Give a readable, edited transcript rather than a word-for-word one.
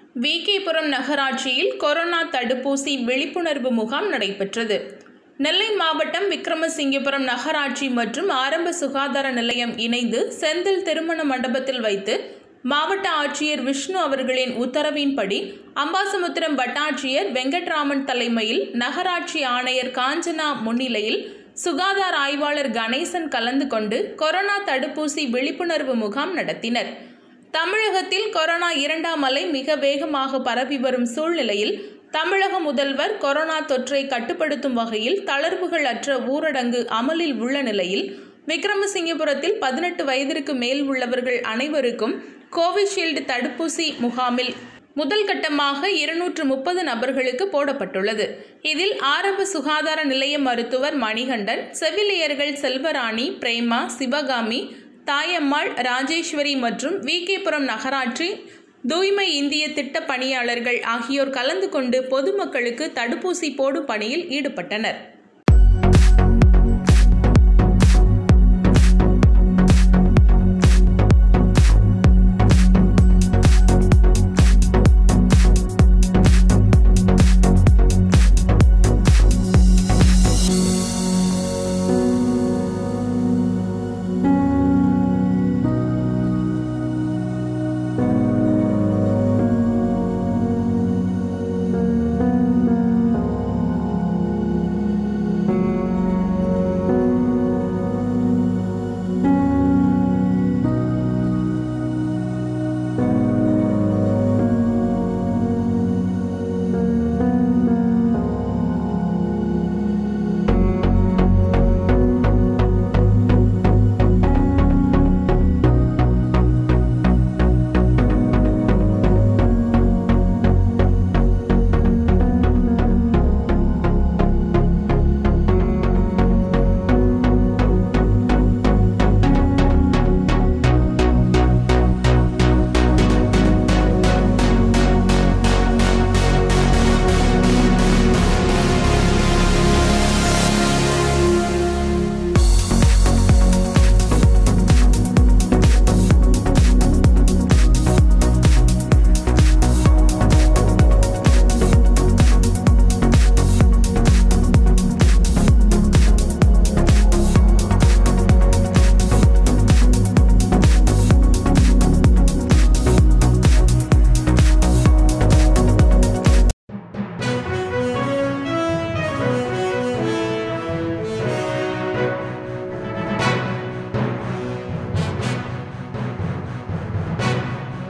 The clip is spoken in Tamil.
விகேபுரம் நகராட்சியில் கொரோனா தடுப்பூசி விழிப்புணர்வு முகாம் நடைபெற்றது. நெல்லை மாவட்டம் விக்கிரமசிங்கபுரம் நகராட்சி மற்றும் ஆரம்ப சுகாதார நிலையம் இணைந்து செந்தில் திருமண மண்டபத்தில் வைத்து மாவட்ட ஆட்சியர் விஷ்ணு அவர்களின் உத்தரவின்படி அம்பாசமுத்திரம் வட்டாட்சியர் வெங்கட்ராமன் தலைமையில் நகராட்சி ஆணையர் காஞ்சனா முன்னிலையில் சுகாதார ஆய்வாளர் கணேசன் கலந்து கொண்டு கொரோனா தடுப்பூசி விழிப்புணர்வு முகாம் நடத்தினர். தமிழகத்தில் கொரோனா இரண்டாம் அலை மிக வேகமாக பரவி வரும் சூழ்நிலையில் தமிழக முதல்வர் கொரோனா தொற்றை கட்டுப்படுத்தும் வகையில் தளர்வுகள் அற்ற ஊரடங்கு அமலில் உள்ள நிலையில் விக்கிரமசிங்கபுரத்தில் 18 வயதிற்கு மேல் உள்ளவர்கள் அனைவருக்கும் கோவிஷீல்டு தடுப்பூசி முகாமில் முதல் கட்டமாக 230 நபர்களுக்கு போடப்பட்டுள்ளது. இதில் ஆரம்ப சுகாதார நிலைய மருத்துவர் மணிகண்டன், செவிலியர்கள் செல்வராணி, பிரேமா, சிவகாமி, தாயம்மாள், ராஜேஸ்வரி மற்றும் விகேபுரம் நகராட்சி தூய்மை இந்திய திட்ட பணியாளர்கள் ஆகியோர் கலந்து கொண்டு பொதுமக்களுக்கு தடுப்பூசி போடும் பணியில் ஈடுபட்டனர்.